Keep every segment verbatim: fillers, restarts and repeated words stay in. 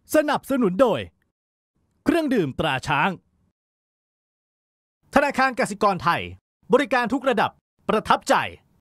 สนับสนุนโดยเครื่องดื่มตราช้างธนาคารกสิกรไทยบริการทุกระดับประทับใจ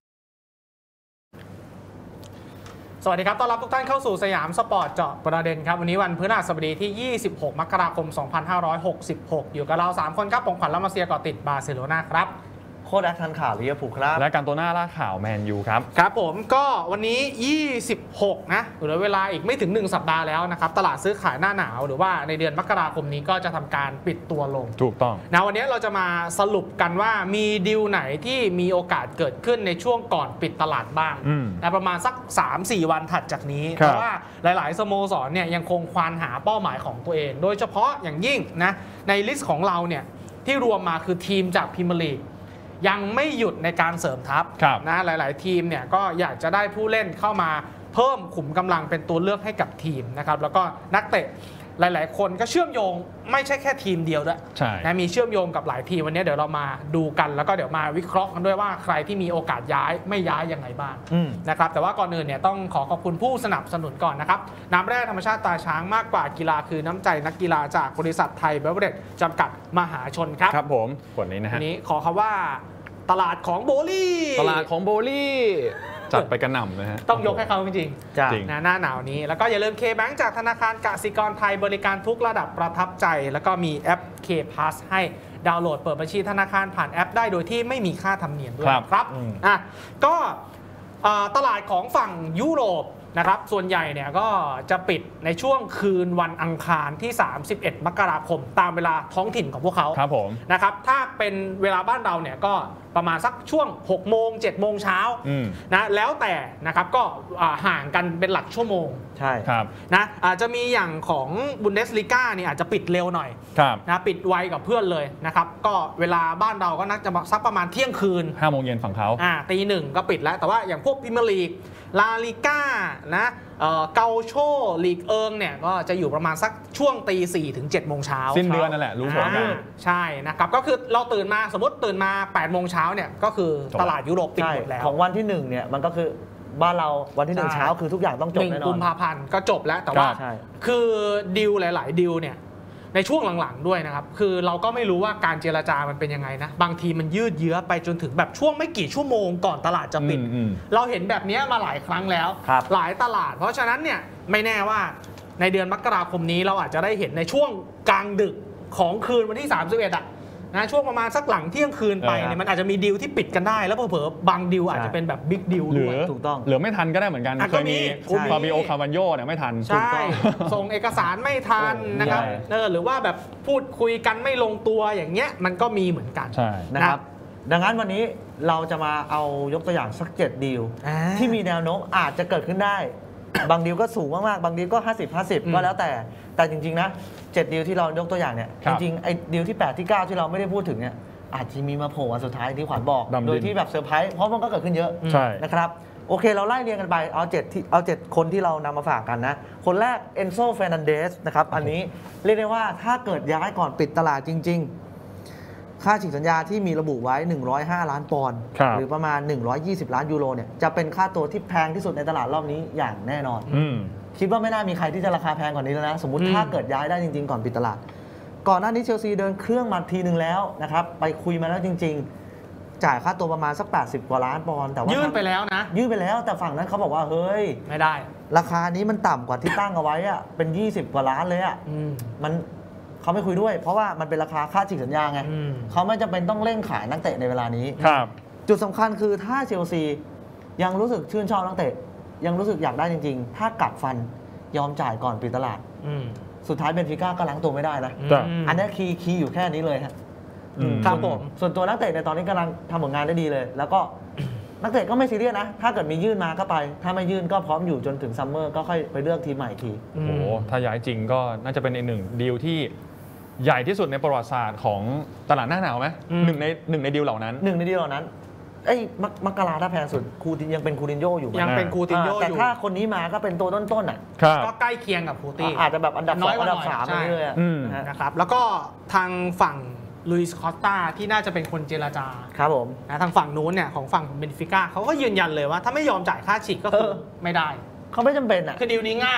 สวัสดีครับต้อนรับทุกท่านเข้าสู่สยามสปอร์ตเจาะประเด็นครับวันนี้วันพฤหัสบดีที่ยี่สิบหกมกราคมสองพันห้าร้อยหกสิบหกอยู่กับเราสามคนครับผมขวัญและมาเซียเกาะติดบาร์เซโลนาครับโค้ชแอคทันข่าวลิเวอร์พูลครับและการโตน่าล่าข่าวแมนยูครับครับผมก็วันนี้ยี่สิบหกนะเหลือเวลาอีกไม่ถึงหนึ่งสัปดาห์แล้วนะครับตลาดซื้อขายหน้าหนาวหรือว่าในเดือนมกราคมนี้ก็จะทำการปิดตัวลงถูกต้องนะวันนี้เราจะมาสรุปกันว่ามีดีลไหนที่มีโอกาสเกิดขึ้นในช่วงก่อนปิดตลาดบ้างนะประมาณสัก สามสี่ วันถัดจากนี้เพราะว่าหลายๆสโมสรเนี่ยยังคงควานหาเป้าหมายของตัวเองโดยเฉพาะอย่างยิ่งนะในลิสต์ของเราเนี่ยที่รวมมาคือทีมจากพรีเมียร์ลีกยังไม่หยุดในการเสริมทัพนะหลายๆทีมเนี่ยก็อยากจะได้ผู้เล่นเข้ามาเพิ่มขุมกำลังเป็นตัวเลือกให้กับทีมนะครับแล้วก็นักเตะหลายๆคนก็เชื่อมโยงไม่ใช่แค่ทีมเดียวด้วยนะมีเชื่อมโยงกับหลายทีมวันนี้เดี๋ยวเรามาดูกันแล้วก็เดี๋ยวมาวิเคราะห์กันด้วยว่าใครที่มีโอกาสย้ายไม่ย้ายยังไงบ้างนะครับแต่ว่าก่อนอื่นเนี่ยต้องขอขอบคุณผู้สนับสนุนก่อนนะครับน้ำแร่ธรรมชาติตาช้างมากกว่ากีฬาคือน้ำใจนักกีฬาจากบริษัทไทยเบเวอเรจจำกัดมหาชนครับครับผมขวดนี้นะฮะนี้ขอคำว่าตลาดของโบลี่ตลาดของโบลี่จัดไปกระหน่ำนะฮะต้องยกให้เขาจริงๆนะหน้าหนาวนี้แล้วก็อย่าลืม K-Bank จากธนาคารกสิกรไทยบริการทุกระดับประทับใจแล้วก็มีแอป K-Pass ให้ดาวน์โหลดเปิดบัญชีธนาคารผ่านแอปได้โดยที่ไม่มีค่าธรรมเนียมด้วยครับอ่ะก็ตลาดของฝั่งยุโรปนะครับส่วนใหญ่เนี่ยก็จะปิดในช่วงคืนวันอังคารที่สามสิบเอ็ดมกราคมตามเวลาท้องถิ่นของพวกเขาครับผมนะครับถ้าเป็นเวลาบ้านเราเนี่ยก็ประมาณสักช่วงหกโมงเจ็ดโมงเช้านะแล้วแต่นะครับก็ห่างกันเป็นหลักชั่วโมงใช่ครับนะอาจจะมีอย่างของบุนเดสลีกาเนี่ยอาจจะปิดเร็วหน่อยนะปิดไวกับเพื่อนเลยนะครับก็เวลาบ้านเราก็นักจะสักประมาณเที่ยงคืนห้าโมงเย็นฝั่งเขาอ่าตีหนึ่งก็ปิดแล้วแต่ว่าอย่างพวกพรีเมียร์ลีกลาลิก้านะเกาโชลีกเอิงเนี่ยก็จะอยู่ประมาณสักช่วงตีสี่ถึงเจ็ดโมงเช้าสิ้นเดือนนั่นแหละรู้ผลกันใช่นะครับก็คือเราตื่นมาสมมติตื่นมาแปดโมงเช้าเนี่ยก็คือตลาดยุโรปปิดหมดแล้วของวันที่หนึ่งเนี่ยมันก็คือบ้านเราวันที่หนึ่งเช้าคือทุกอย่างต้องจบแน่นอนกุมภาพันธ์ก็จบแล้วแต่ว่าคือดีลหลายๆดีลเนี่ยในช่วงหลังๆด้วยนะครับคือเราก็ไม่รู้ว่าการเจรจามันเป็นยังไงนะบางทีมันยืดเยื้อไปจนถึงแบบช่วงไม่กี่ชั่วโมงก่อนตลาดจะปิดเราเห็นแบบนี้มาหลายครั้งแล้วหลายตลาดเพราะฉะนั้นเนี่ยไม่แน่ว่าในเดือนมกราคมนี้เราอาจจะได้เห็นในช่วงกลางดึกของคืนวันที่สามสิบเอ็ดอ่ะนะช่วงประมาณสักหลังเที่ยงคืนไปเนี่ยมันอาจจะมีดีลที่ปิดกันได้แล้วเผลอๆบางดีลอาจจะเป็นแบบบิ๊กดีลด้วยถูกต้องหรือไม่ทันก็ได้เหมือนกันเคยมีฟาบิโอคาวันโยเนี่ยไม่ทันใช่ส่งเอกสารไม่ทันนะครับหรือว่าแบบพูดคุยกันไม่ลงตัวอย่างเงี้ยมันก็มีเหมือนกันนะครับดังนั้นวันนี้เราจะมาเอายกตัวอย่างสักเจ็ดดีลที่มีแนวโน้มอาจจะเกิดขึ้นได้บางดีลก็สูงมากๆบางดีลก็ห้าสิบ ห้าสิบก็แล้วแต่แต่จริงๆนะเจ็ดดีลที่เรายกตัวอย่างเนี่ยจริงๆไอ้ดีลที่แปดที่เก้าที่เราไม่ได้พูดถึงเนี่ยอาจจะมีมาโผล่วันสุดท้ายที่ขวัญบอกโดยที่แบบเซอร์ไพรส์เพราะมันก็เกิดขึ้นเยอะนะครับโอเคเราไล่เรียงกันไปเอาเจ็ดที่เอาเจ็ดคนที่เรานำมาฝากกันนะคนแรกเอนโซ เฟร์นันเดสนะครับอันนี้เรียกได้ว่าถ้าเกิดย้ายก่อนปิดตลาดจริงๆค่าฉีกสัญญาที่มีระบุไว้หนึ่งร้อยห้าล้านปอนด์หรือประมาณหนึ่งร้อยยี่สิบล้านยูโรเนี่ยจะเป็นค่าตัวที่แพงที่สุดในตลาดรอบนี้อย่างแน่นอนคิดว่าไม่น่ามีใครที่จะราคาแพงกว่านี้แล้วนะสมมุติถ้าเกิดย้ายได้จริงๆก่อนปิดตลาดก่อนหน้านี้เชลซีเดินเครื่องมาทีนึงแล้วนะครับไปคุยมาแล้วจริงๆจ่ายค่าตัวประมาณสักแปดสิบกว่าล้านปอนด์แต่ว่ายื่นไปแล้วนะยื่นไปแล้วแต่ฝั่งนั้นเขาบอกว่าเฮ้ยไม่ได้ราคานี้มันต่ำกว่าที่ตั้งเอาไว้อะเป็นยี่สิบกว่าล้านเลยอะมันเขาไม่คุยด้วยเพราะว่ามันเป็นราคาค่าฉีกสัญญาไงเขาไม่จำเป็นต้องเร่งขายนักเตะในเวลานี้จุดสำคัญคือถ้าเชลซียังรู้สึกชื่นชอบนักเตะยังรู้สึกอยากได้จริงๆถ้ากัดฟันยอมจ่ายก่อนปิดตลาดสุดท้ายเบนฟิก้าก็ล้างตัวไม่ได้นะอันนี้คีย์คีย์อยู่แค่นี้เลยครับผมส่วนตัวนักเตะในตอนนี้กำลังทำผลงานได้ดีเลยแล้วก็นักเตะก็ไม่ซีเรียสนะถ้าเกิดมียื่นมาก็ไปถ้าไม่ยื่นก็พร้อมอยู่จนถึงซัมเมอร์ก็ค่อยไปเลือกทีมใหม่ทีโอ้โหถ้าย้ายจริงก็น่าจะเป็นอีกหนึ่งดีลที่ใหญ่ที่สุดในประวัติศาสตร์ของตลาดหน้าหนาวไหมหนึ่งในหนึ่งในดีลเหล่านั้นหนึ่งในดีลเหล่านั้นไอ้มักกะลาถ้าแพงสุดคูติยังเป็นคูตินโญ่อยู่ยังเป็นคูตินโญ่อยู่แต่ถ้าคนนี้มาก็เป็นตัวต้นๆอ่ะก็ใกล้เคียงกับคูติอาจจะแบบอันดับสองอันดับสามนี่เลยนะครับแล้วก็ทางฝั่งลุยส์คอสตาที่น่าจะเป็นคนเจรจาครับผมนะทางฝั่งนู้นเนี่ยของฝั่งเบนฟิก้าเขาก็ยืนยันเลยว่าถ้าไม่ยอมจ่ายค่าฉีกก็คือไม่ได้เขาไม่จำเป็นอ่ะคือดีลนี้ง่าย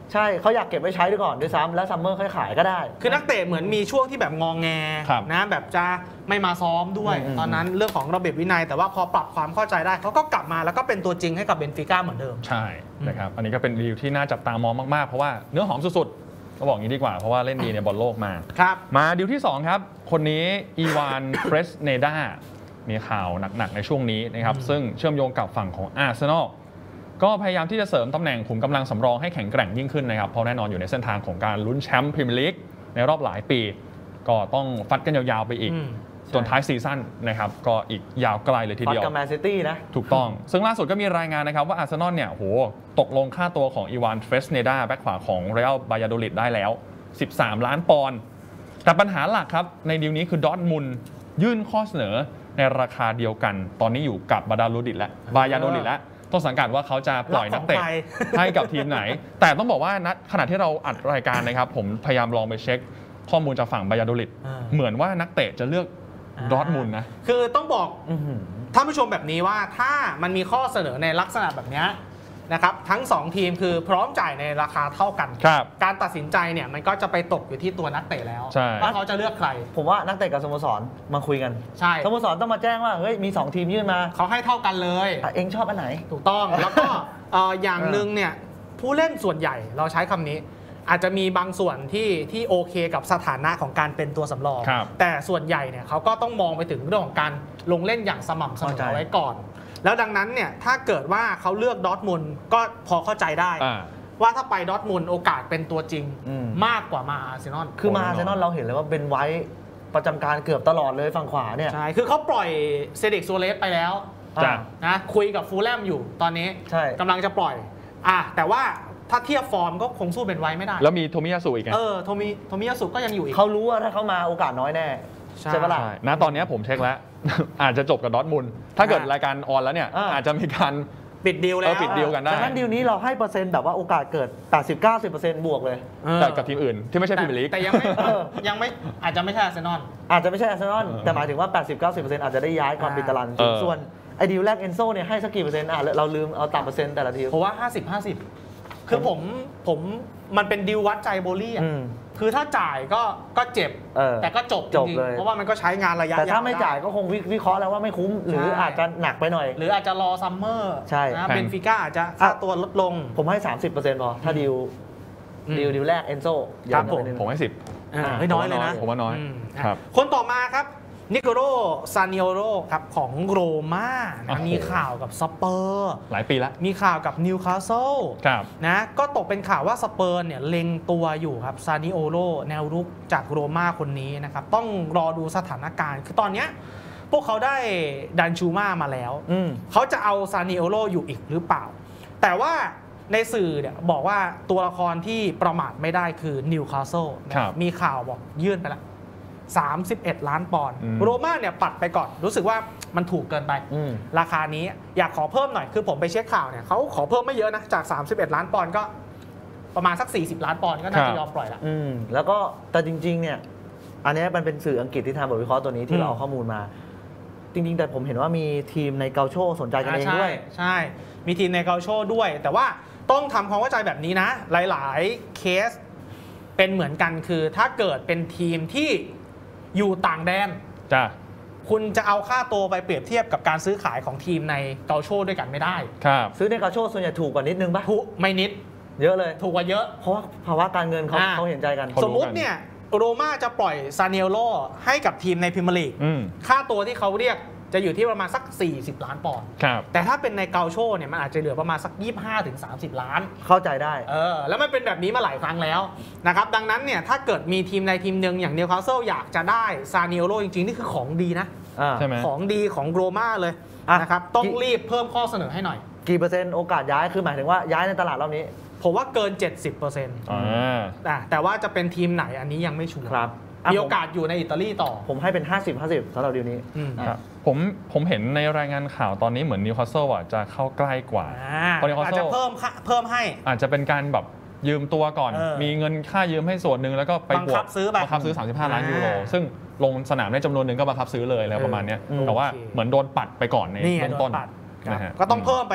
ใช่เขาอยากเก็บไว้ใช้ด้วยก่อนด้วยซ้ำแล้วซัมเมอร์ค่อยขายก็ได้คือนักเตะเหมือนมีช่วงที่แบบงองแงนะแบบจะไม่มาซ้อมด้วยตอนนั้นเรื่องของระเบียบวินัยแต่ว่าพอปรับความเข้าใจได้เขาก็กลับมาแล้วก็เป็นตัวจริงให้กับเบนฟิก้าเหมือนเดิมใช่นะครับอันนี้ก็เป็นดีลที่น่าจับตามองมากๆเพราะว่าเนื้อหอมสุดๆก็บอกอย่างนี้ดีกว่าเพราะว่าเล่นดีในบอลโลกมามาดีลที่สองครับคนนี้อีวานเฟรสเนดามีข่าวหนักๆในช่วงนี้นะครับซึ่งเชื่อมโยงกับฝั่งของอาร์เซนอลก็พยายามที่จะเสริมตำแหน่งขุมกำลังสำรองให้แข็งแกร่งยิ่งขึ้นนะครับเพราะแน่นอนอยู่ในเส้นทางของการลุ้นแชมป์พรีเมียร์ลีกในรอบหลายปีก็ต้องฟัดกันยาวๆไปอีกจนท้ายซีซั่นนะครับก็อีกยาวไกลเลยทีเดียวฟัดกับแมนซิตี้นะถูกต้องซึ่งล่าสุดก็มีรายงานนะครับว่าอาร์เซนอลเนี่ยโหตกลงค่าตัวของอีวานเฟรสเนดาแบ็คขวาของเรอัลบายาโดลิดได้แล้วสิบสามล้านปอนด์แต่ปัญหาหลักครับในดีลนี้คือดอร์ทมุนด์ยื่นข้อเสนอในราคาเดียวกันตอนนี้อยู่กับบาดาโลดิดและบายาโดลิดและต้องสังกัดว่าเขาจะปล่อยนักเตะให้กับทีมไหนแต่ต้องบอกว่าณขณะที่เราอัดรายการนะครับผมพยายามลองไปเช็คข้อมูลจากฝั่งบายาโดลิดเหมือนว่านักเตะจะเลือกดอร์ทมุนด์นะคือต้องบอกท่านผู้ชมแบบนี้ว่าถ้ามันมีข้อเสนอในลักษณะแบบนี้นะครับทั้งสองทีมคือพร้อมจ่ายในราคาเท่ากันการตัดสินใจเนี่ยมันก็จะไปตกอยู่ที่ตัวนักเตะแล้วว่าเขาจะเลือกใครผมว่านักเตะกับสโมสรมาคุยกันใช่สโมสรต้องมาแจ้งว่าเฮ้ยมีสองทีมยื่นมาเขาให้เท่ากันเลยเองชอบอันไหนถูกต้องแล้วก็อย่างหนึ่งเนี่ยผู้เล่นส่วนใหญ่เราใช้คำนี้อาจจะมีบางส่วนที่ที่โอเคกับสถานะของการเป็นตัวสำรองแต่ส่วนใหญ่เนี่ยเขาก็ต้องมองไปถึงเรื่องของการลงเล่นอย่างสม่ำเสมอไว้ก่อนแล้วดังนั้นเนี่ยถ้าเกิดว่าเขาเลือกดอร์ทมุนด์ก็พอเข้าใจได้ว่าถ้าไปดอร์ทมุนด์โอกาสเป็นตัวจริงมากกว่ามาอาร์เซนอลคือมาอาร์เซนอลเราเห็นเลยว่าเป็นไว้ประจำการเกือบตลอดเลยฝั่งขวาเนี่ยใช่คือเขาปล่อยเซเด็กโซเลสไปแล้วนะคุยกับฟูลแลมอยู่ตอนนี้กำลังจะปล่อยอ่ะแต่ว่าถ้าเทียบฟอร์มก็คงสู้เป็นไว้ไม่ได้แล้วมีโทมิยาสุอีกไงเออโทมิโทมิยาสุก็ยังอยู่อีกเขารู้ว่าถ้าเขามาโอกาสน้อยแน่ใช่ปะล่ะนะตอนนี้ผมเช็คแล้วอาจจะจบกับดอร์ทมุนด์ถ้าเกิดรายการออนแล้วเนี่ยอาจจะมีการปิดดีลแล้วปิดดีลกันได้ดังนั้นดีลนี้เราให้เปอร์เซ็นต์แบบว่าโอกาสเกิด แปดสิบถึงเก้าสิบเปอร์เซ็นต์ บวกเลยแต่กับทีมอื่นที่ไม่ใช่พรีเมียร์ลีกแต่ยังไม่ยังไม่อาจจะไม่ใช่อาร์เซนอลอาจจะไม่ใช่อาร์เซนอลแต่หมายถึงว่า แปดสิบถึงเก้าสิบเปอร์เซ็นต์ อาจจะได้ย้ายก่อนปิดตารางส่วนไอ้ดีลแรกเอนโซเนี่ยให้สักกี่เปอร์เซ็นต์อ่ะเราลืมเอาต่ำเปอร์เซ็นต์แต่ละทีเพราะว่าห้าสิบ ห้าสิบคือผมผมมันเป็นดีลวัดใจโบลี่อ่ะคือถ้าจ่ายก็ก็เจ็บแต่ก็จบจริงเพราะว่ามันก็ใช้งานระยะแต่ถ้าไม่จ่ายก็คงวิเคราะห์แล้วว่าไม่คุ้มหรืออาจจะหนักไปหน่อยหรืออาจจะรอซัมเมอร์ใช่นะเบนฟิก้าอาจจะค่าตัวลดลงผมให้ สามสิบเปอร์เซ็นต์ พอถ้าดีลดีลดีลแรกเอนโซครับผมผมให้สิบไม่น้อยเลยนะผมว่าน้อยครับคนต่อมาครับนิโคโลซานิโอโรครับของโรม่านะมีข่าวกับสเปอร์หลายปีแล้วมีข่าวกับนิวคาสเซิลนะก็ตกเป็นข่าวว่าสเปอร์เนี่ยเล็งตัวอยู่ครับซานิโอโรแนวรุกจากโรม่าคนนี้นะครับต้องรอดูสถานการณ์คือตอนนี้พวกเขาได้ดันชูม่ามาแล้วเขาจะเอาซานิโอโรอยู่อีกหรือเปล่าแต่ว่าในสื่อเนี่ยบอกว่าตัวละครที่ประมาทไม่ได้คือนิวคาสเซิลมีข่าวบอกยื่นไปแล้วสามสิบเอ็ดล้านปอนด์โรม่าเนี่ยปัดไปก่อนรู้สึกว่ามันถูกเกินไปราคานี้อยากขอเพิ่มหน่อยคือผมไปเช็คข่าวเนี่ยเขาขอเพิ่มไม่เยอะนะจากสามสิบเอ็ดล้านปอนด์ก็ประมาณสักสี่สิบล้านปอนด์ก็น่าจะยอมปล่อยละแล้วก็แต่จริงๆเนี่ยอันนี้มันเป็นสื่ออังกฤษที่ทำบทวิเคราะห์ตัวนี้ที่เราเอาข้อมูลมาจริงๆแต่ผมเห็นว่ามีทีมในเกาโชสนใจกันเองด้วยใช่มีทีมในเกาโชด้วยแต่ว่าต้องทำความเข้าใจแบบนี้นะหลายๆเคสเป็นเหมือนกันคือถ้าเกิดเป็นทีมที่อยู่ต่างแดนจ้ะคุณจะเอาค่าตัวไปเปรียบเทียบกับการซื้อขายของทีมในเกาโชด้วยกันไม่ได้ครับซื้อในเกาโชส่วนใหญ่ถูกกว่านิดนึงป่ะถูกไม่นิดเยอะเลยถูกกว่าเยอะเพราะว่าภาวะการเงินเขาเขาเห็นใจกันสมมุติเนี่ยโรม่าจะปล่อยซาเนโลให้กับทีมในพรีเมียร์ลีกค่าตัวที่เขาเรียกจะอยู่ที่ประมาณสักสี่สิบล้านปอนด์แต่ถ้าเป็นในเกาโชเนี่ยมันอาจจะเหลือประมาณสักยี่สิบห้าถึงสามสิบล้านเข้าใจได้เออแล้วมันเป็นแบบนี้มาหลายครั้งแล้วนะครับดังนั้นเนี่ยถ้าเกิดมีทีมในทีมหนึ่งอย่างนิวคาสเซิลอยากจะได้ซานิโอโรจริงๆนี่คือของดีนะใช่ไหมของดีของโรม่าเลยนะครับต้องรีบเพิ่มข้อเสนอให้หน่อยกี่เปอร์เซ็นต์โอกาสย้ายคือหมายถึงว่าย้ายในตลาดรอบนี้ผมว่าเกิน เจ็ดสิบเปอร์เซ็นต์อ่าแต่ว่าจะเป็นทีมไหนอันนี้ยังไม่ชัวร์ครับมีโอกาสอยู่ในอิตาลีต่อผมให้เป็นห้าสิบ ห้าสิบสำหรับดีลนี้ผมผมเห็นในรายงานข่าวตอนนี้เหมือนนิวคาสเซิลอ่ะจะเข้าใกล้กว่าเพราะนิวคาสเซิลอาจจะเพิ่มเพิ่มให้อาจจะเป็นการแบบยืมตัวก่อนมีเงินค่ายืมให้ส่วนหนึ่งแล้วก็ไปบวกบังคับซื้อบังคับซื้อสามสิบห้าล้านยูโรซึ่งลงสนามได้จำนวนหนึ่งก็บังคับซื้อเลยแล้วประมาณนี้แต่ว่าเหมือนโดนปัดไปก่อนในเบื้องต้นก็ต้องเพิ่มไปหน่อย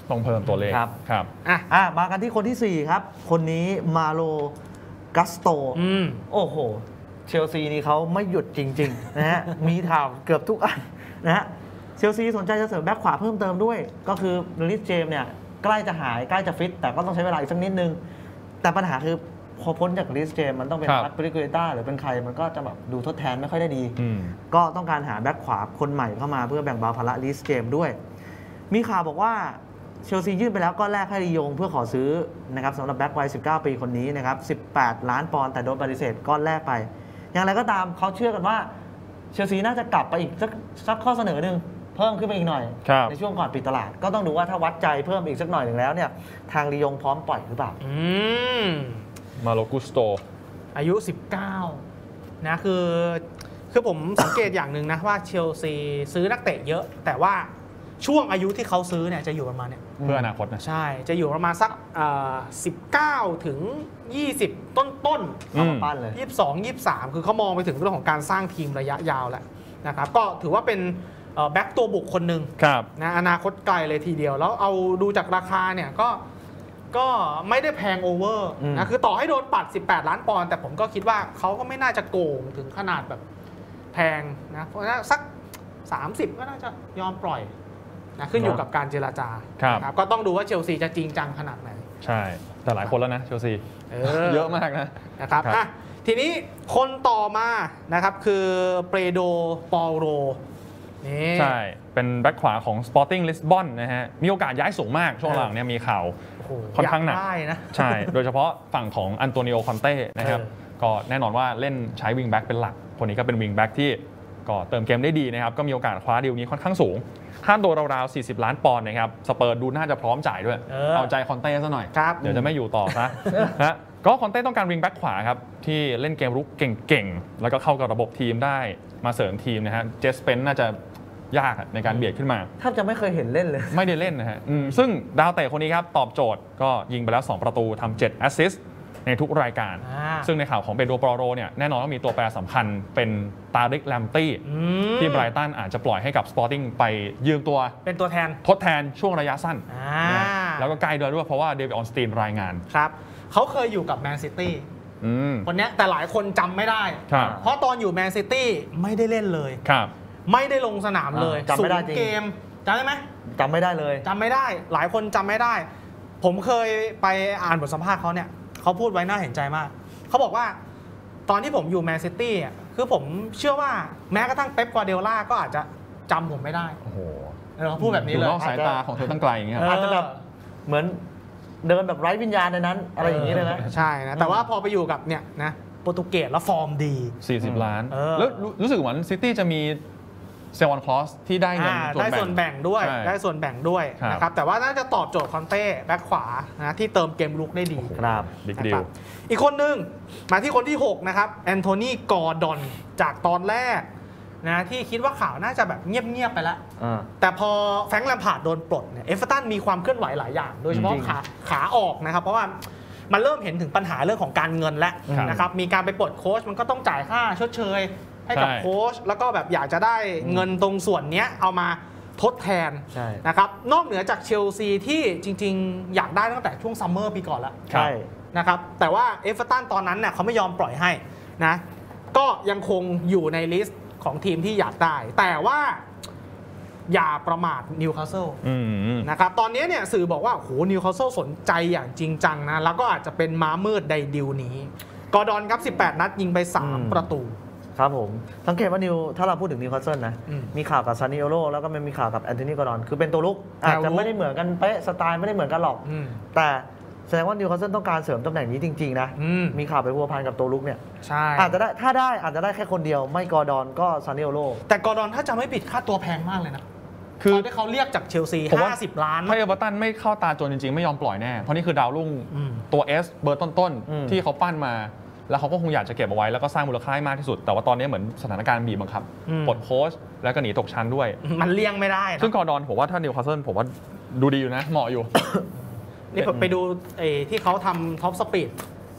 ต้องเพิ่มตัวเลขครับครับอ่ะอ่ะมากันที่คนที่สี่ครับ คนนี้มาโลกัสโตอืมโอ้โหเชลซีนี่เขาไม่หยุดจริงๆ นะฮะ มีข่าวเกือบทุกอันนะฮะเชลซีสนใจจะเสริมแบ็คขวาเพิ่มเติมด้วย ก็คือลิสเจมเนี่ยใกล้จะหายใกล้จะฟิตแต่ก็ต้องใช้เวลาอีกสักนิดนึง แต่ปัญหาคือพอพ้นจากลิสเจมมันต้องเป็นครับมัตต์ปริกุเอต้าหรือเป็นใครมันก็จะแบบดูทดแทนไม่ค่อยได้ดีอืมก็ต้องการหาแบ็คขวาคนใหม่เข้ามาเพื่อแบ่งเบาภาระลิสเจมด้วย มีข่าวบอกว่าเชลซียื่นไปแล้วก็แลกให้ลียงเพื่อขอซื้อนะครับสำหรับแบ็ควัยสิบเก้าปีคนนี้นะครับสิบแปดล้านปอนด์แต่โดนปฏิเสธก้อนแรกไป อย่างไรก็ตามเขาเชื่อกันว่าเชลซีน่าจะกลับไปอีกสักสักข้อเสนอหนึ่งเพิ่มขึ้นไปอีกหน่อยครับในช่วงก่อนปิดตลาดก็ต้องดูว่าถ้าวัดใจเพิ่มอีกสักหน่อยหนึ่งแล้วเนี่ยทางลียงพร้อมปล่อยหรือเปล่าอืมมาโลกุสโตอายุ สิบเก้า นะคือคือผมสังเกตอย่างหนึ่งนะว่าเชลซีซื้อนักเตะเยอะ แต่ว่าช่วงอายุที่เขาซื้อเนี่ยจะอยู่ประมาณเนี่ยเพื่ออนาคตนะใช่จะอยู่ประมาณสักเอ่อสิบเก้าถึงยี่สิบต้นต้นเอามาปั้นเลยยี่สิบสองยี่สิบสามคือเขามองไปถึงเรื่องของการสร้างทีมระยะยาวแล้วนะครับก็ถือว่าเป็นเอ่อแบ็กตัวบุกคนหนึ่งครับนะอนาคตไกลเลยทีเดียว แล้วเอาดูจากราคาเนี่ยก็ก็ไม่ได้แพงโอเวอร์อืมนะคือต่อให้โดนปัดสิบแปดล้านปอนด์แต่ผมก็คิดว่าเขาก็ไม่น่าจะโกงถึงขนาดแบบแพงนะเพราะฉะนั้นสักสามสิบก็น่าจะยอมปล่อยนะขึ้นอยู่กับการเจรจาครับนะก็ต้องดูว่าเชลซีจะจริงจังขนาดไหนใช่แต่หลายคนแล้วนะเชลซีเอเยอะมากนะนะครับครับอ่ะทีนี้คนต่อมานะครับคือเปโดปอโรนี่ใช่ เป็นแบ็คขวาของ Sporting Lisbon นะฮะ มีโอกาสย้ายสูงมากช่วงหลังเนี่ยมีข่าวโอ้โหค่อนข้างหนักยได้นะใช่ โดยเฉพาะฝั่งของอันโตนิโอคอนเต้นะครับเออก็แน่นอนว่าเล่นใช้วิงแบ็กเป็นหลัก คนนี้ก็เป็นวิงแบ็กที่ก็เติมเกมได้ดีนะครับ ก็มีโอกาสคว้าดีลนี้ค่อนข้างสูง ค่าตัวราวๆ สี่สิบ ล้านปอนด์นะครับ สเปอร์ดูน่าจะพร้อมจ่ายด้วยเออเอาใจคอนเต้ซะหน่อยครับเดี๋ยวจะไม่อยู่ต่อซะ นะก็คอนเต้ต้องการวิงแบ็กขวาครับ ที่เล่นเกมรุกเก่งๆ แล้วก็เข้ากับระบบทีมได้มาเสริมทีมนะฮะเจสเปนน่าจะยากในการเบียดขึ้นมาแทบจะไม่เคยเห็นเล่นเลยไม่ได้เล่นนะฮะอืมซึ่งดาวเตะคนนี้ครับ ตอบโจทย์ก็ยิงไปแล้ว สอง ประตูทำเจ็ดแอสซิสต์ในทุกรายการอ่าซึ่งในข่าวของเปโดรปอโรเนี่ยแน่นอนว่ามีตัวแปรสำคัญเป็นตาริกแลมตี้อืมที่ไบรตันอาจจะปล่อยให้กับสปอร์ติ้งไปยืมตัวเป็นตัวแทนทดแทนช่วงระยะสั้นอ่านะแล้วก็ใกล้ด้วยด้วยเพราะว่าเดวิดออนสตีนรายงานครับเขาเคยอยู่กับแมนซิตี้อืมคนเนี้ยแต่หลายคนจำไม่ได้ครับเพราะตอนอยู่แมนซิตี้ไม่ได้เล่นเลยครับไม่ได้ลงสนามเลยอ่าจำไม่ได้จริงศูนย์เกมจำได้ไหมจำไม่ได้เลยจำไม่ได้ หลายคนจำไม่ได้ ผมเคยไปอ่านบทสัมภาษณ์เขาเนี่ยเขาพูดไว้น่าเห็นใจมาก เขาบอกว่าตอนที่ผมอยู่แมนซิตี้อ่ะคือผมเชื่อว่าแม้กระทั่งเป๊ปกวาร์ดิโอลาก็อาจจะจำผมไม่ได้โอ้โหเออเขาพูดแบบนี้อยู่เลยนอกสายตาของเธอตั้งไกลอย่างเงี้ยเอออาจจะแบบเหมือนเดินแบบไร้วิญญาณในนั้น อะไรอย่างนี้เลยนะใช่นะแต่ว่าพอไปอยู่กับเนี่ยนะโปรตุเกสแล้วฟอร์มดีสี่สิบ ล้านเออแล้วรู้รู้สึกเหมือนซิตี้จะมีเซวอนคลอสที่ได้เงินอ่าส่วนได้แบ่ส่วนแบ่งด้วยใช่ได้ส่วนแบ่งด้วยครับนะครับแต่ว่าน่าจะตอบโจทย์คอนเต้แบ็คขวานะที่เติมเกมลุกได้ดีครับบิ๊กนะดิคว รับอีกคนหนึ่งมาที่คนที่หกนะครับแอนโทนีกอร์ดอนจากตอนแรกนะที่คิดว่าข่าวน่าจะแบบเงียบ ๆ ไปแล้วอ่าแต่พอแฟรงค์แลมพาร์ดโดนปลดเนี่ยเอฟเวอร์ตันมีความเคลื่อนไหวหลายอย่าง โดยเฉพาะจริงขาขาออกนะครับเพราะว่ามันเริ่มเห็นถึงปัญหาเรื่องของการเงินแล้วครับนะครับมีการไปปลดโค้ชมันก็ต้องจ่ายค่าชดเชย ให้กับใช่โค้ชแล้วก็แบบอยากจะได้เงินตรงส่วนเนี้ยเอามาทดแทนใช่นะครับนอกเหนือจากเชลซีที่จริง ๆ อยากได้ตั้งแต่ช่วงซัมเมอร์ปีก่อนแล้วใช่นะครับแต่ว่าเอฟเวอร์ตันตอนนั้นเนี่ยเขาไม่ยอมปล่อยให้นะก็ยังคงอยู่ในลิสต์ของทีมที่อยากได้ แต่ว่าอย่าประมาทนิวคาสเซิลอืมนะครับตอนนี้เนี่ยสื่อบอกว่าโหนิวคาสเซิลสนใจอย่างจริงจังนะแล้วก็อาจจะเป็นม้ามืดในดิวนี้กอร์ดอนครับสิบแปดนัดยิงไปสามอืมประตูครับผม สังเกตว่านิวถ้าเราพูดถึงนิวคาสเซิลนะอืมมีข่าวกับซานิโอโลแล้วก็มันมีข่าวกับแอนโทนีกอร์ดอนคือเป็นตัวลุกอาจจะไม่ได้เหมือนกันเป๊ะสไตล์ไม่ได้เหมือนกันหรอกอืมแต่แสดงว่านิวคาสเซิลต้องการเสริมตำแหน่งนี้จริงๆนะอืมมีข่าวไปพัวพันกับตัวลุกเนี่ยใช่อาจจะได้ถ้าได้อาจจะได้แค่คนเดียวไม่กอร์ดอนก็ซานิโอโลแต่กอร์ดอนถ้าจะไม่ผิดค่าตัวแพงมากเลยนะคือตอนที่เขาเรียกจากเชลซีผมว่าห้าสิบล้านถ้าเอเวอร์ตันไม่เข้าตาจนจริงๆ ไม่ยอมปล่อยแน่ เพราะนี่คือดาวรุ่งอืมตัว S เบอร์ต้นอืมๆ ที่เขาปั้นมา แล้วเขาก็คงอยากจะเก็บเอาไว้แล้วก็สร้างมูลค่าให้มากที่สุด แต่ว่าตอนนี้เหมือนสถานการณ์บีบบังคับอืมปลดโค้ชแล้วก็หนีตกชั้นด้วยมันเลี่ยงไม่ได้นะซึ่งกอร์ดอนผมว่าถ้านิวคาสเซิลผมว่าดูดีอยู่นะ เหมาะอยู่นี่ผมไปดูไอ้ที่เขาทำท็อปสปีด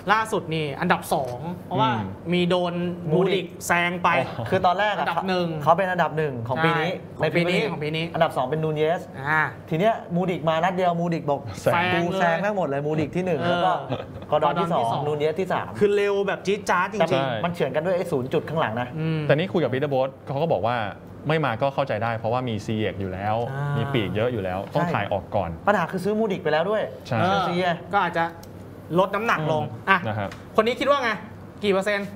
ล่าสุดนี่อันดับสองเพราะว่ามีโดนมูดิกแซงไปคือตอนแรกอันดับหนึ่งเขาเป็นอันดับหนึ่งของปีนี้ในปีนี้ของปีนี้อันดับสองเป็นนูเยสทีเนี้ยมูดิกมานัดเดียวมูดิกบอกดูแซงทั้งหมดเลยมูดิกที่หนึ่งแล้วก็กอร์ดอนที่สองนูเยสที่สามคือเร็วแบบจี๊ดจ๊าดจริงๆมันเฉือนกันด้วยไอ้ศูนย์จุดข้างหลังนะแต่นี่คุยกับปีเตอร์โบ๊ทเขาก็บอกว่าไม่มาก็เข้าใจได้เพราะว่ามีซีเอกอยู่แล้วมีปีกเยอะอยู่แล้วต้องถ่ายออกก่อนปัญหาคือซื้อมูดิกไปแล้วด้วยใช่ซีก็อาจจะลดน้ำหนักลงอ่ะคนนี้คิดว่าไงกี่เปอร์เซ็นต์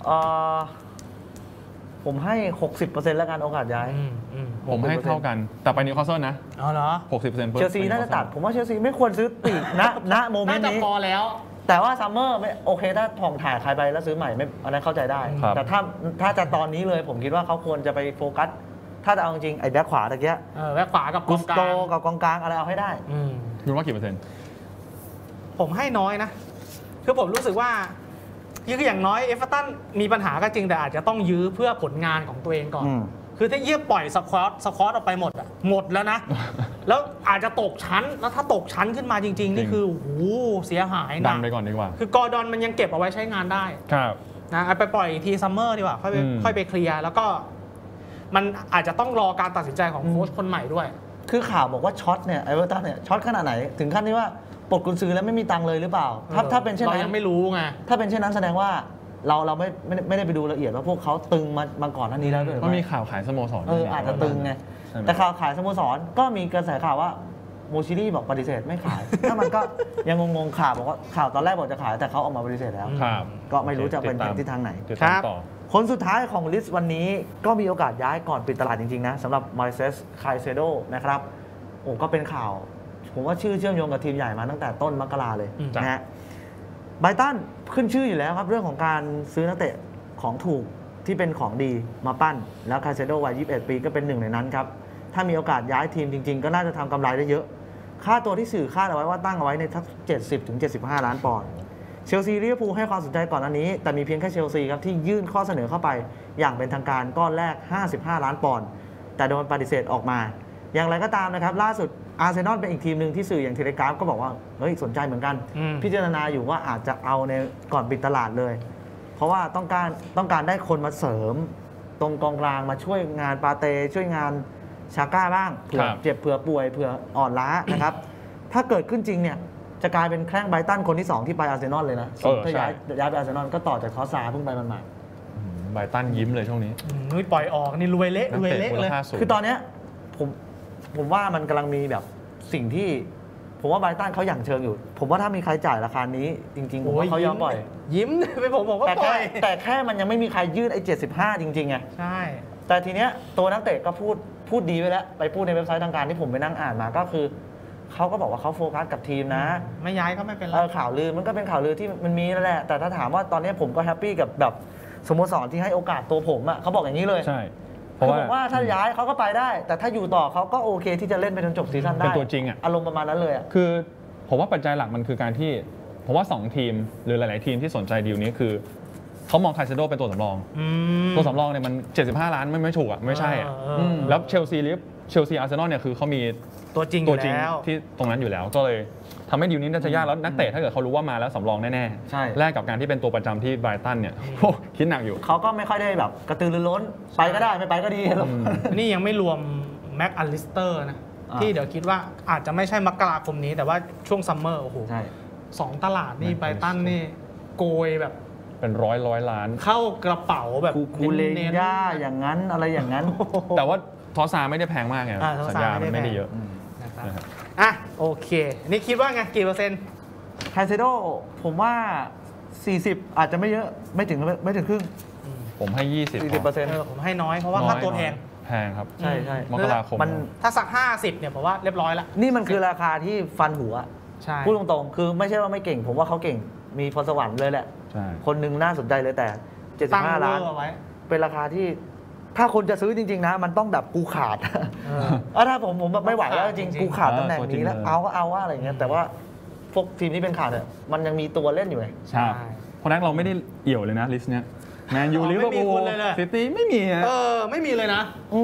ผมให้ หกสิบเปอร์เซ็นต์ แล้วกันโอกาสย้ายผมให้เท่ากันแต่ไปนิวคาสเซิลนะอ๋อเหรอหกสิบเปอร์เซ็นต์เชลซีน่าจะตัดผมว่าเชลซีไม่ควรซื้อปีกณณโมเมนต์นี้น่าจะพอแล้วแต่ว่าซัมเมอร์โอเคถ้าผ่องถ่ายใครไปแล้วซื้อใหม่ไม่อันนั้นเข้าใจได้แต่ถ้าถ้าจะตอนนี้เลยผมคิดว่าเขาควรจะไปโฟกัสถ้าจะเอาจริงไอ้แบ็คขวาตะเกียแบ็คขวากับกุสโตกับกองกลางอะไรเอาให้ได้คุณว่ากี่เปอร์เซ็นต์ผมให้น้อยนะคือผมรู้สึกว่าคืออย่างน้อยเอฟเวอร์ตันมีปัญหาก็จริงแต่อาจจะต้องยื้อเพื่อผลงานของตัวเองก่อนคือถ้าเยี่ยปล่อยสควอตสควอตออกไปหมดอะหมดแล้วนะแล้วอาจจะตกชั้นแล้วถ้าตกชั้นขึ้นมาจริงๆนี่คือโอ้โหเสียหายนะดันไปก่อนดีกว่าคือกอร์ดอนมันยังเก็บเอาไว้ใช้งานได้ครับนะไปปล่อยทีซัมเมอร์ดีกว่าค่อยไปค่อยไปเคลียร์แล้วก็มันอาจจะต้องรอการตัดสินใจของโค้ชคนใหม่ด้วยคือข่าวบอกว่าช็อตเนี่ยไอเวอร์ตันเนี่ยช็อตขนาดไหนถึงขั้นที่ว่าปลดกุญซือแล้วไม่มีตังค์เลยหรือเปล่าถ้าถ้าเป็นเช่นนั้นเรายังไม่รู้ไงถ้าเป็นเช่นนั้นแสดงว่าเราเราไม่ไม่ไม่ได้ไปดูละเอียดว่าพวกเขาตึงมามาก่อนหน้านี้แล้วด้วยมันมีข่าวขายสโมสรเอออาจจะตึงไงแต่ข่าวขายสโมสรก็มีกระแสข่าวว่าโมชิรี่บอกปฏิเสธไม่ขายถ้ามันก็ยังงงๆข่าวบอกว่าข่าวตอนแรกบอกจะขายแต่เขาออกมาปฏิเสธแล้วก็ไม่รู้จะเป็นทิศทางไหนครับคนสุดท้ายของลิสต์วันนี้ก็มีโอกาสย้ายก่อนปิดตลาดจริงๆนะสำหรับมาริเซสไคเซโดนะครับโอ้ก็เป็นข่าวผมว่าชื่อเชื่อมโยงกับทีมใหญ่มาตั้งแต่ต้นมกราเลยนะฮะไบรตันขึ้นชื่ออยู่แล้วครับเรื่องของการซื้อนักเตะของถูกที่เป็นของดีมาปั้นแล้วไคเซโดวัยยี่สิบเอ็ดปีก็เป็นหนึ่งในนั้นครับถ้ามีโอกาสย้ายทีมจริงๆก็น่าจะทำกำไรได้เยอะค่าตัวที่สื่อคาดเอาไว้ว่าตั้งเอาไว้ในทักเจ็ดสิบถึงเจ็ดสิบห้าล้านปอนด์เชลซีลิเวอร์พูลให้ความสนใจก่อนอันนี้แต่มีเพียงแค่เชลซีครับที่ยื่นข้อเสนอเข้าไปอย่างเป็นทางการก้อนแรกห้าสิบห้าล้านปอนด์แต่โดนปฏิเสธออกมาอย่างไรก็ตามนะครับล่าสุดอาร์เซนอลเป็นอีกทีมหนึ่งที่สื่ออย่างเทเลกราฟก็บอกว่าเฮ้ยสนใจเหมือนกันพิจารณาอยู่ว่าอาจจะเอาในก่อนปิดตลาดเลยเพราะว่าต้องการต้องการได้คนมาเสริมตรงกองกลางมาช่วยงานปาเต้ช่วยงานชาก้าบ้างเผื่อเจ็บเผื่อป่วยเผื่ออ่อนล้านะครับถ้าเกิดขึ้นจริงเนี่ยจะกลายเป็นแข้งไบรตันคนที่สองที่ไปอาร์เซนอลเลยนะถ้าย้ายย้ายไปอาร์เซนอลก็ต่อจากคอสซาเพิ่งไปมันมาไบรตันยิ้มเลยช่วงนี้นุ้ยปล่อยออกนี่รวยเละรวยเละเลยคือตอนนี้ผมผมว่ามันกำลังมีแบบสิ่งที่ผมว่าไบรตันเขาอย่างเชิงอยู่ผมว่าถ้ามีใครจ่ายราคานี้จริงๆผมว่าเขายอมปล่อยยิ้มไปผมบอกว่าปล่อยแต่แค่มันยังไม่มีใครยื่นไอ้เจ็ดสิบห้าจริงๆไงใช่แต่ทีเนี้ยตัวนักเตะก็พูดพูดดีไปแล้วไปพูดในเว็บไซต์ทางการที่ผมไปนั่งอ่านมาก็คือเขาก็บอกว่าเขาโฟกัสกับทีมนะไม่ย้ายก็ไม่เป็นไรข่าวลือมันก็เป็นข่าวลือที่มันมีนั่นแหละแต่ถ้าถามว่าตอนนี้ผมก็แฮปปี้กับแบบสโมสรที่ให้โอกาสตัวผมอ่ะเขาบอกอย่างนี้เลยใช่เขาบอกว่าถ้าย้ายเขาก็ไปได้แต่ถ้าอยู่ต่อเขาก็โอเคที่จะเล่นไปจนจบซีซั่นได้เป็นตัวจริงอ่ะอารมณ์ประมาณนั้นเลยอ่ะคือผมว่าปัจจัยหลักมันคือการที่ผมว่าสองทีมหรือหลายๆทีมที่สนใจดีลนี้คือเขามองไคเซโดเป็นตัวสำรองตัวสำรองเนี่ยมันเจ็ดสิบห้าล้านไม่ไม่ถูกอ่ะไม่ใช่อ่ะแล้วเชลซีลิฟเชลซีอาร์เซนอลเนี่ยคือเขามีตัวจริงตัวจริงที่ตรงนั้นอยู่แล้วก็เลยทำให้ดีลนี้น่าจะยากแล้วนักเตะถ้าเกิดเขารู้ว่ามาแล้วสำรองแน่ๆใช่แลกกับการที่เป็นตัวประจำที่ไบรตันเนี่ยคิดหนักอยู่เขาก็ไม่ค่อยได้แบบกระตือรือร้นไปก็ได้ไม่ไปก็ดีนี่ยังไม่รวมแม็กอลิสเตอร์นะที่เดี๋ยวคิดว่าอาจจะไม่ใช่มกราคมนี้แต่ว่าช่วงซัมเมอร์โอ้โหสองตลาดนี่ไบรตันนี่โกยแบบเป็นร้อยร้อยล้านเข้ากระเป๋าแบบคูเลย่าอย่างนั้นอะไรอย่างนั้นแต่ว่าทอซาไม่ได้แพงมากไงสัญญามันไม่ได้เยอะอ่ะโอเคนี่คิดว่าไงกี่เปอร์เซ็นต์ไคเซโดผมว่าสี่สิบอาจจะไม่เยอะไม่ถึงไม่ถึงครึ่งผมให้ยี่สิบสี่สิบเปอร์เซ็นต์ผมให้น้อยเพราะว่าค่าตัวแพงแพงครับใช่ใช่มกราคมมันถ้าสักห้าสิบเนี่ยผมว่าเรียบร้อยแล้วนี่มันคือราคาที่ฟันหัวพูดตรงๆคือไม่ใช่ว่าไม่เก่งผมว่าเขาเก่งมีพรสวรรค์เลยแหละคนหนึ่งน่าสนใจเลยแต่เจ็ดสิบห้าล้านเป็นราคาที่ถ้าคนจะซื้อจริงๆนะมันต้องแบบกูขาดเออถ้าผมผมแบบไม่ไหวแล้วจริงกูขาดตำแหน่งนี้แล้วเอาก็เอาว่าอะไรเงี้ยแต่ว่าพวกทีมที่เป็นขาดเนี่ยมันยังมีตัวเล่นอยู่ไงใช่เพราะนั้นเราไม่ได้เอี่ยวเลยนะลิสต์เนี้ยแมนยูลิเวอร์พูลซิตี้ไม่มีเออไม่มีเลยนะอืม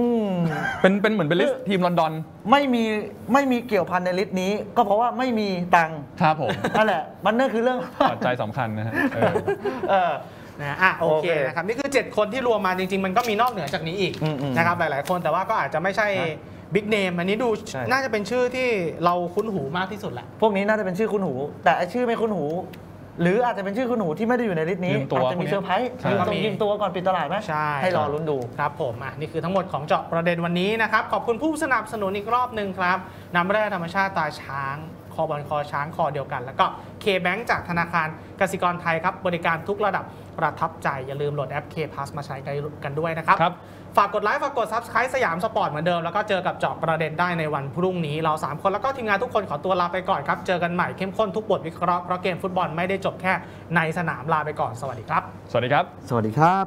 เป็นเป็นเหมือนเป็นลิสต์ทีมลอนดอนไม่มีไม่มีเกี่ยวพันในลิสต์นี้ ก็เพราะว่าไม่มีตังค์ครับผมนั่นแหละมันนั่นคือเรื่องปัจจัยสำคัญนะฮะเออนะอ่ะโอเคนะครับนี่คือเจ็ดคนที่รวมมาจริงๆมันก็มีนอกเหนือจากนี้อีกนะครับหลายๆคนแต่ว่าก็อาจจะไม่ใช่บิ๊กเนมอันนี้ดูน่าจะเป็นชื่อที่เราคุ้นหูมากที่สุดแหละพวกนี้น่าจะเป็นชื่อคุ้นหูแต่ชื่อไม่คุ้นหูหรืออาจจะเป็นชื่อคุ้นหูที่ไม่ได้อยู่ในลิสต์นี้อาจจะมีเซอร์ไพรส์คือต้องยิงตัวก่อนปิดตลาดไหมใช่ให้รอลุ้นดูครับผมอ่ะนี่คือทั้งหมดของเจาะประเด็นวันนี้นะครับขอบคุณผู้สนับสนุนอีกรอบหนึ่งครับน้ำแร่ธรรมชาติตาช้างคอบอลคอช้างคอเดียวกันแล้วก็ K-Bank จากธนาคารกสิกรไทยครับบริการทุกระดับประทับใจอย่าลืมโหลดแอป K-Plus มาใช้กันด้วยนะครับฝากกดไลค์ฝากกด Subscribe สยามสปอร์ตเหมือนเดิมแล้วก็เจอกับเจาะประเด็นได้ในวันพรุ่งนี้เราสามคนแล้วก็ทีมงานทุกคนขอตัวลาไปก่อนครับเจอกันใหม่เข้มข้นทุกบทวิเคราะห์เพราะเกมฟุตบอลไม่ได้จบแค่ในสนามลาไปก่อนสวัสดีครับสวัสดีครับสวัสดีครับ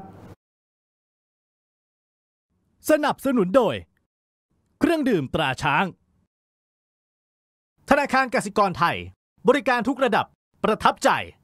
สนับสนุนโดยเครื่องดื่มตราช้างธนาคารกสิกรไทยบริการทุกระดับประทับใจ